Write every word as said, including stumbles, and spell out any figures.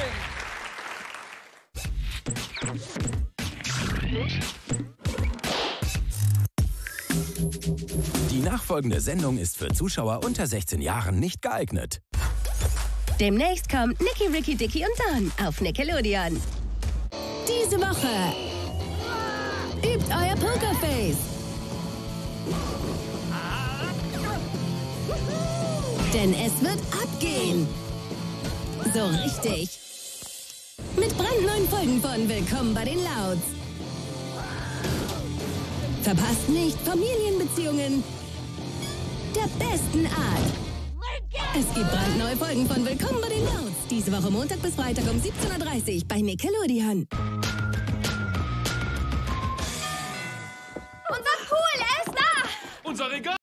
Die nachfolgende Sendung ist für Zuschauer unter sechzehn Jahren nicht geeignet. Demnächst kommt Nicky, Ricky, Dicky und Don auf Nickelodeon. Diese Woche übt euer Pokerface. Denn es wird abgehen. So richtig. Mit brandneuen Folgen von Willkommen bei den Louds. Verpasst nicht Familienbeziehungen der besten Art. Es gibt brandneue Folgen von Willkommen bei den Louds. Diese Woche Montag bis Freitag um siebzehn Uhr dreißig bei Nickelodeon. Unser Pool, er ist da! Unser Regal!